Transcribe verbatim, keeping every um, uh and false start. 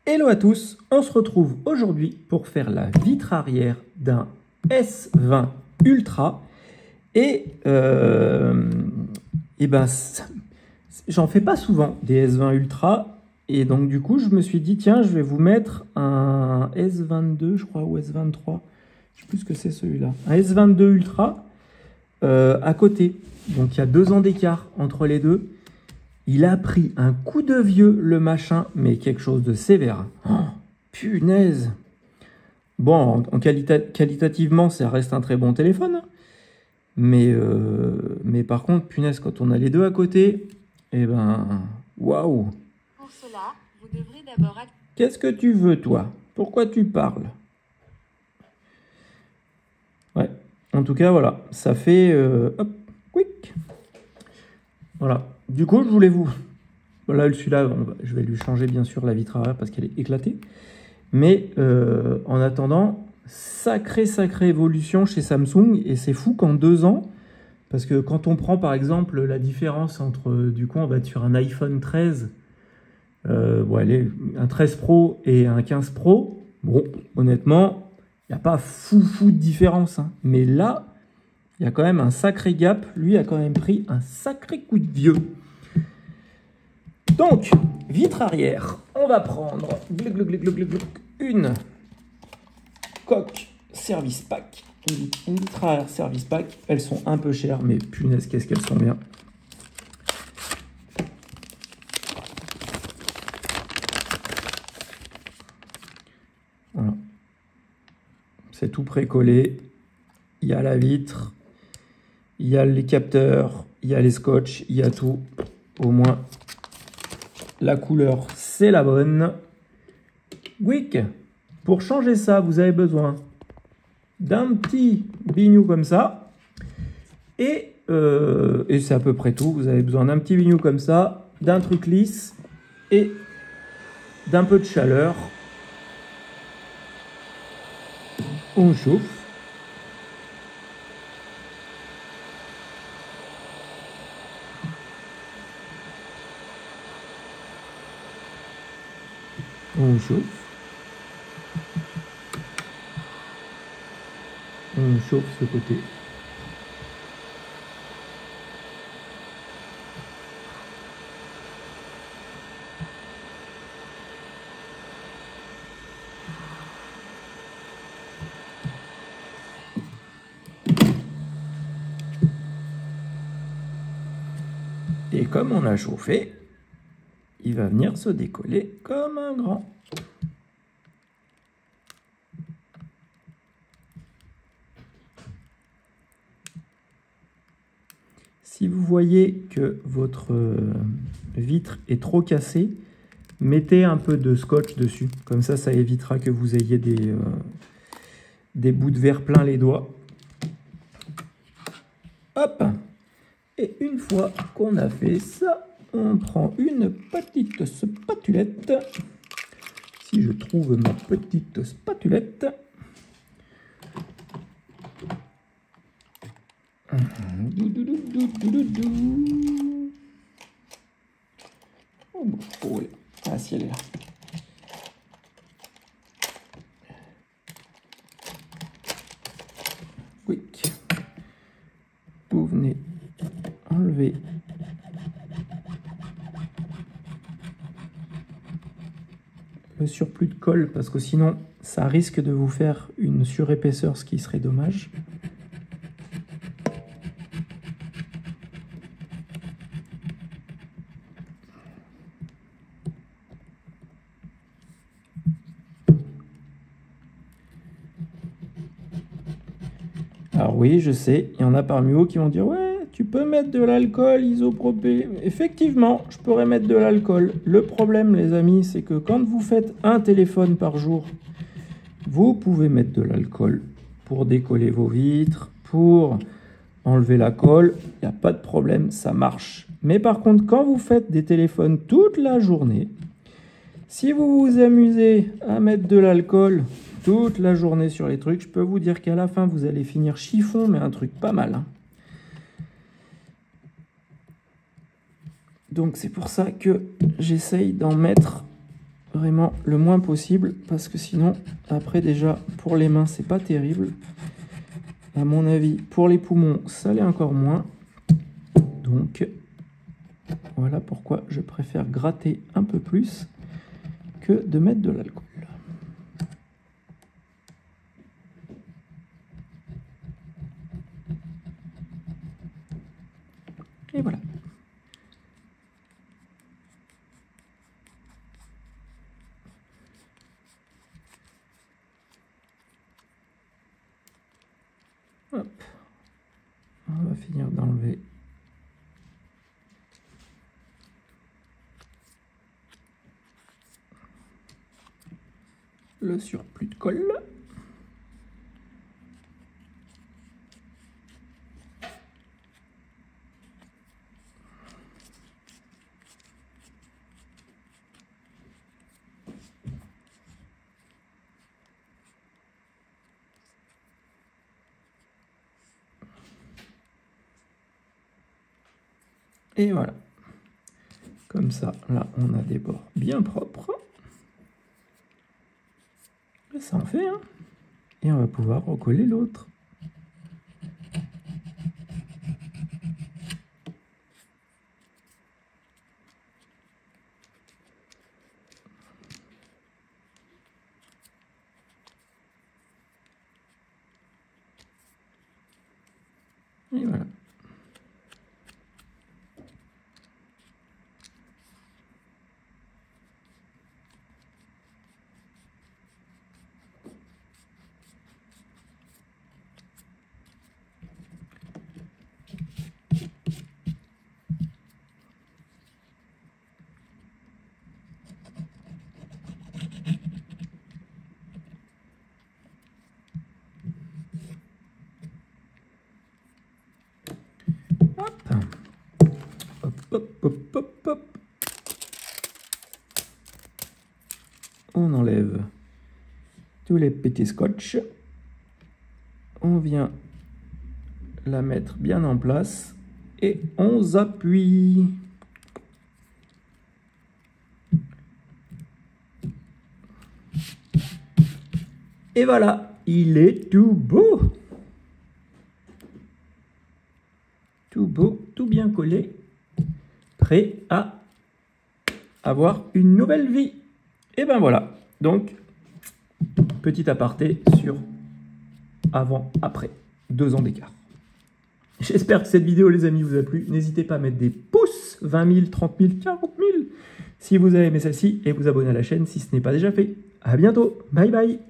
Hello à tous, on se retrouve aujourd'hui pour faire la vitre arrière d'un S vingt Ultra et, euh, et ben j'en fais pas souvent des S vingt Ultra et donc du coup je me suis dit tiens je vais vous mettre un S vingt-deux je crois ou S vingt-trois, je sais plus ce que c'est celui-là, un S vingt-deux Ultra euh, à côté, donc il y a deux ans d'écart entre les deux. Il a pris un coup de vieux, le machin, mais quelque chose de sévère. Oh, punaise. Bon, en, en qualita qualitativement, ça reste un très bon téléphone. Mais, euh, mais par contre, punaise, quand on a les deux à côté, eh ben, waouh. Pour cela, vous devrez d'abord... Qu'est-ce que tu veux, toi? Pourquoi tu parles? Ouais, en tout cas, voilà, ça fait... Euh, hop, quick. Voilà. Du coup, je voulais vous... Voilà, celui-là, je vais lui changer bien sûr la vitre arrière parce qu'elle est éclatée. Mais euh, en attendant, sacrée, sacrée évolution chez Samsung. Et c'est fou qu'en deux ans, parce que quand on prend par exemple la différence entre, du coup, on va être sur un iPhone treize, euh, bon, allez, un treize Pro et un quinze Pro, bon, honnêtement, il n'y a pas fou, fou de différence. Hein. Mais là, il y a quand même un sacré gap. Lui a quand même pris un sacré coup de vieux. Donc, vitre arrière, on va prendre glouc, glouc, glouc, glouc, glouc, une coque service pack, une vitre arrière service pack. Elles sont un peu chères, mais punaise, qu'est-ce qu'elles sont bien. Voilà. C'est tout précollé. Il y a la vitre, il y a les capteurs, il y a les scotch, il y a tout. Au moins... La couleur, c'est la bonne. Wick, pour changer ça, vous avez besoin d'un petit bignou comme ça. Et, euh, et c'est à peu près tout. Vous avez besoin d'un petit bignou comme ça, d'un truc lisse et d'un peu de chaleur. On chauffe. On chauffe. On chauffe ce côté. Et comme on a chauffé, il va venir se décoller comme un grand. Si vous voyez que votre vitre est trop cassée, mettez un peu de scotch dessus. Comme ça, ça évitera que vous ayez des, euh, des bouts de verre plein les doigts. Hop! Et une fois qu'on a fait ça, on prend une petite spatulette. Si je trouve ma petite spatulette. Oh, oh, ah, si elle est là. Quick. Vous venez enlever le surplus de colle parce que sinon ça risque de vous faire une surépaisseur, ce qui serait dommage. Alors oui, je sais, il y en a parmi vous qui vont dire « Ouais, tu peux mettre de l'alcool isopropé. » Effectivement, je pourrais mettre de l'alcool. Le problème, les amis, c'est que quand vous faites un téléphone par jour, vous pouvez mettre de l'alcool pour décoller vos vitres, pour enlever la colle. Il n'y a pas de problème, ça marche. Mais par contre, quand vous faites des téléphones toute la journée, si vous vous amusez à mettre de l'alcool toute la journée sur les trucs, je peux vous dire qu'à la fin, vous allez finir chiffon, mais un truc pas mal. Hein. Donc c'est pour ça que j'essaye d'en mettre vraiment le moins possible, parce que sinon, après déjà, pour les mains, c'est pas terrible. À mon avis, pour les poumons, ça l'est encore moins. Donc, voilà pourquoi je préfère gratter un peu plus que de mettre de l'alcool. Et voilà. Hop. On va finir d'enlever le surplus de colle. Et voilà. Comme ça, là, on a des bords bien propres. Et ça en fait, hein. Et on va pouvoir recoller l'autre. Et voilà. Hop. Hop, hop, hop, hop, hop. On enlève tous les petits scotch. On vient la mettre bien en place et on appuie. Et voilà, il est tout beau. Tout beau, tout bien collé, prêt à avoir une nouvelle vie. Et ben voilà, donc petit aparté sur avant, après, deux ans d'écart. J'espère que cette vidéo, les amis, vous a plu. N'hésitez pas à mettre des pouces, vingt mille, trente mille, quarante mille, si vous avez aimé celle-ci, et vous abonner à la chaîne si ce n'est pas déjà fait. À bientôt, bye bye.